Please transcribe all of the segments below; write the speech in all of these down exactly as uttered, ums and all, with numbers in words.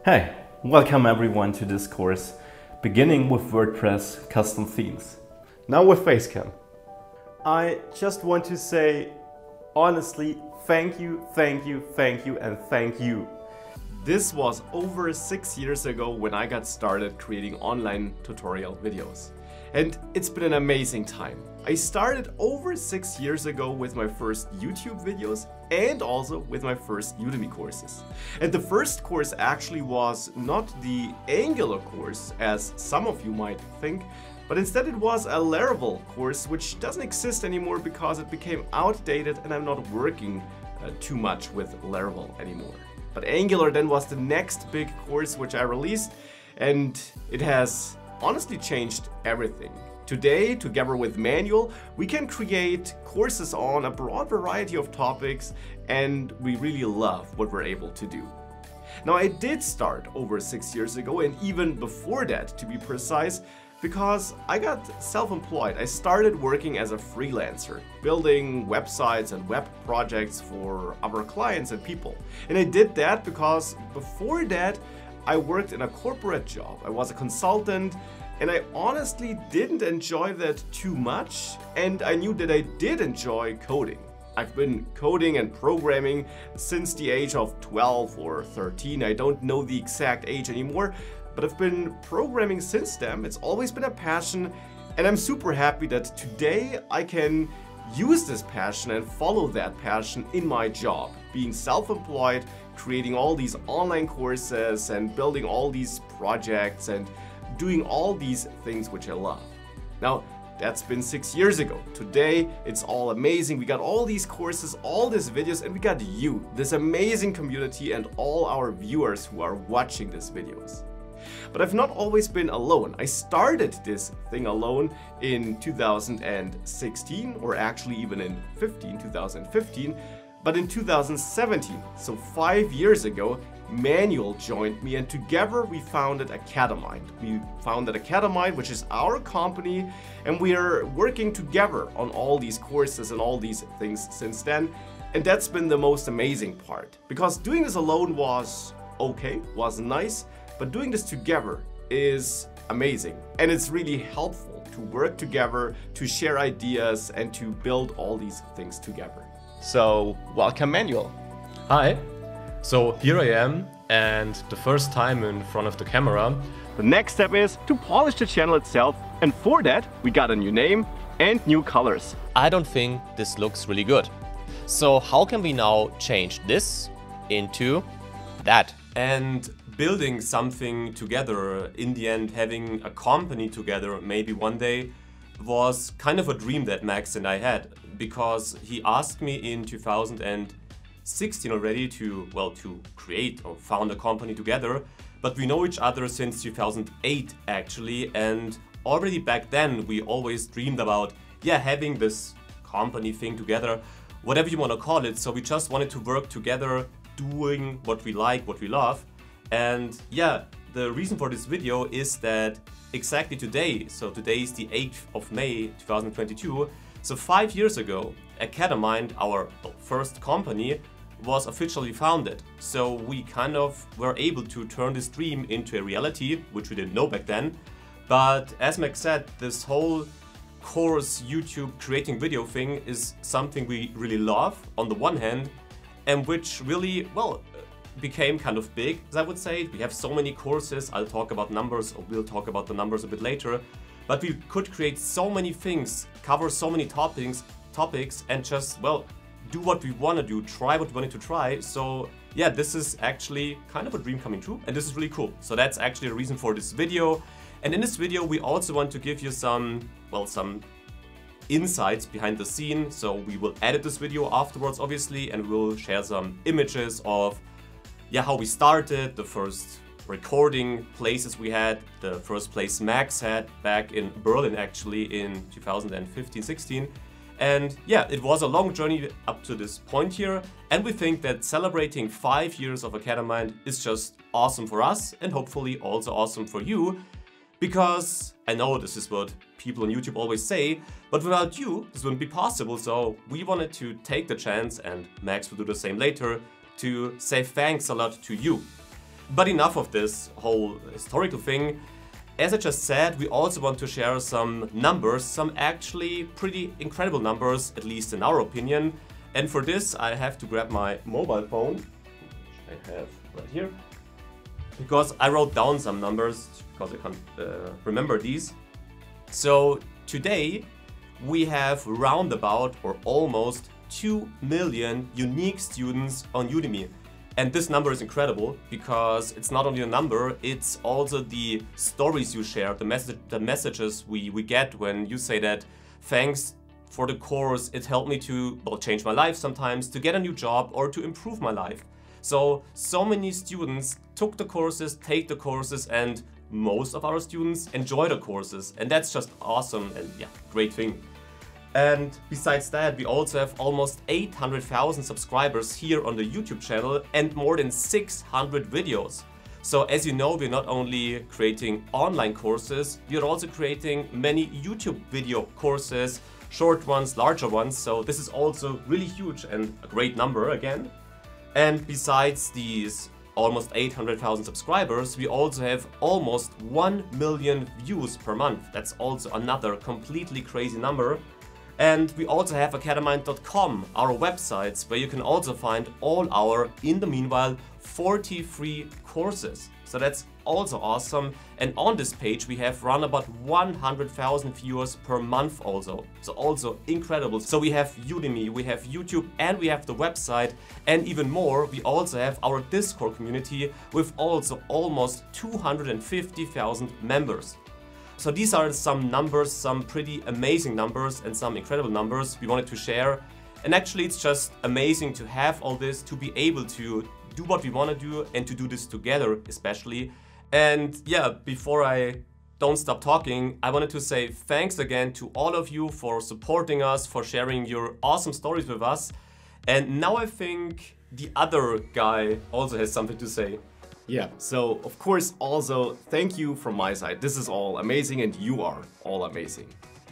Hey, welcome everyone to this course, beginning with WordPress custom themes. Now with Facecam. I just want to say, honestly, thank you, thank you, thank you, and thank you. This was over six years ago when I got started creating online tutorial videos. And it's been an amazing time. I started over six years ago with my first YouTube videos and also with my first Udemy courses. And the first course actually was not the Angular course, as some of you might think, but instead it was a Laravel course, which doesn't exist anymore because it became outdated and I'm not working uh, too much with Laravel anymore. But Angular then was the next big course which I released, and it has honestly changed everything. Today, together with Manuel, we can create courses on a broad variety of topics, and we really love what we're able to do. Now, I did start over six years ago, and even before that, to be precise, because I got self-employed. I started working as a freelancer, building websites and web projects for other clients and people. And I did that because before that, I worked in a corporate job. I was a consultant, and I honestly didn't enjoy that too much, and I knew that I did enjoy coding. I've been coding and programming since the age of twelve or thirteen. I don't know the exact age anymore, but I've been programming since then. It's always been a passion, and I'm super happy that today I can use this passion and follow that passion in my job, being self-employed, creating all these online courses and building all these projects and doing all these things which I love. Now, that's been six years ago. Today, it's all amazing. We got all these courses, all these videos, and we got you, this amazing community, and all our viewers who are watching these videos. But I've not always been alone. I started this thing alone in two thousand sixteen, or actually even in fifteen, two thousand fifteen, but in two thousand seventeen, so five years ago, Manuel joined me, and together we founded Academind. We founded Academind, which is our company, and we are working together on all these courses and all these things since then. And that's been the most amazing part, because doing this alone was okay, was nice, but doing this together is amazing. And it's really helpful to work together, to share ideas, and to build all these things together. So, welcome Manuel. Hi. So here I am, and the first time in front of the camera. The next step is to polish the channel itself, and for that we got a new name and new colors. I don't think this looks really good. So how can we now change this into that? And building something together, in the end having a company together maybe one day, was kind of a dream that Max and I had, because he asked me in two thousand sixteen already to, well, to create or found a company together, but we know each other since two thousand eight actually, and already back then we always dreamed about, yeah, having this company thing together, whatever you want to call it. So we just wanted to work together, doing what we like, what we love. And yeah, the reason for this video is that exactly today, so today is the eighth of May two thousand twenty-two, so five years ago, Academind, our first company, was officially founded. So we kind of were able to turn this dream into a reality, which we didn't know back then. But as Max said, this whole course, YouTube, creating video thing is something we really love on the one hand, and which really, well, became kind of big, as I would say. We have so many courses. I'll talk about numbers, or we'll talk about the numbers a bit later. But we could create so many things, cover so many topics, topics, and just, well, do what we want to do, try what we wanted to try. So yeah, this is actually kind of a dream coming true, and this is really cool. So that's actually the reason for this video. And in this video, we also want to give you some, well, some insights behind the scene. So we will edit this video afterwards, obviously, and we'll share some images of, yeah, how we started, the first recording places we had, the first place Max had back in Berlin, actually, in two thousand fifteen sixteen. And yeah, it was a long journey up to this point here, and we think that celebrating five years of Academind is just awesome for us, and hopefully also awesome for you, because I know this is what people on YouTube always say, but without you, this wouldn't be possible. So we wanted to take the chance, and Max will do the same later, to say thanks a lot to you. But enough of this whole historical thing. As I just said, we also want to share some numbers, some actually pretty incredible numbers, at least in our opinion. And for this, I have to grab my mobile phone, which I have right here, because I wrote down some numbers, because I can't uh, remember these. So today, we have roundabout or almost two million unique students on Udemy. And this number is incredible because it's not only a number, it's also the stories you share, the, message, the messages we, we get when you say that thanks for the course, it helped me to, well, change my life sometimes, to get a new job or to improve my life. So, so many students took the courses, take the courses, and most of our students enjoy the courses. And that's just awesome and yeah, great thing. And besides that, we also have almost eight hundred thousand subscribers here on the YouTube channel and more than six hundred videos. So as you know, we're not only creating online courses, we're also creating many YouTube video courses, short ones, larger ones. So this is also really huge and a great number again. And besides these almost eight hundred thousand subscribers, we also have almost one million views per month. That's also another completely crazy number. And we also have academind dot com, our websites, where you can also find all our, in the meanwhile, forty free courses. So that's also awesome. And on this page we have around about one hundred thousand viewers per month also. So also incredible. So we have Udemy, we have YouTube, and we have the website. And even more, we also have our Discord community with also almost two hundred fifty thousand members. So these are some numbers, some pretty amazing numbers and some incredible numbers we wanted to share. And actually it's just amazing to have all this, to be able to do what we want to do and to do this together especially. And yeah, before I don't stop talking, I wanted to say thanks again to all of you for supporting us, for sharing your awesome stories with us. And now I think the other guy also has something to say. Yeah, so of course also thank you from my side. This is all amazing and you are all amazing.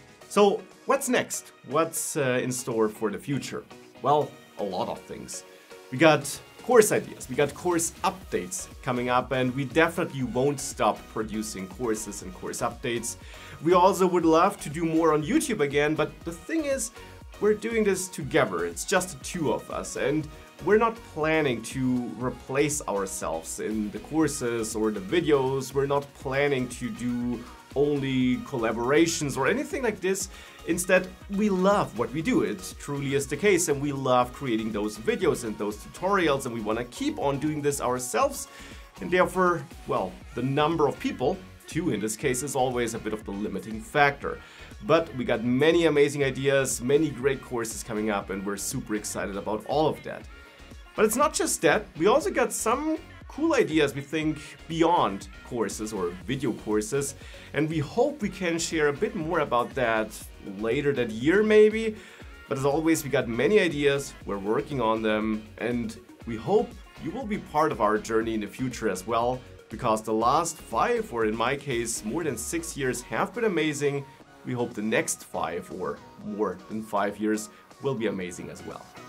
So what's next? What's uh, in store for the future? Well, a lot of things. We got course ideas, we got course updates coming up, and we definitely won't stop producing courses and course updates. We also would love to do more on YouTube again, but the thing is, we're doing this together. It's just the two of us, and we're not planning to replace ourselves in the courses or the videos. We're not planning to do only collaborations or anything like this. Instead, we love what we do. It truly is the case, and we love creating those videos and those tutorials, and we want to keep on doing this ourselves. And therefore, well, the number of people, two in this case, is always a bit of the limiting factor. But we got many amazing ideas, many great courses coming up, and we're super excited about all of that. But it's not just that, we also got some cool ideas, we think, beyond courses or video courses, and we hope we can share a bit more about that later that year maybe. But as always, we got many ideas, we're working on them, and we hope you will be part of our journey in the future as well, because the last five, or in my case, more than six years have been amazing. We hope the next five or more than five years will be amazing as well.